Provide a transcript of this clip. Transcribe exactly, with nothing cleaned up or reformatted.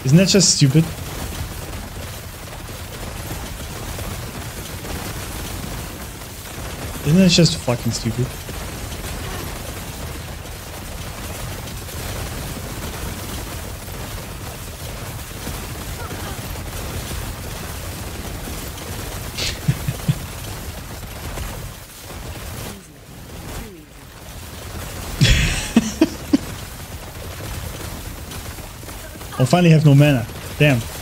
Isn't that just stupid? Isn't that just fucking stupid? I finally have no mana. Damn.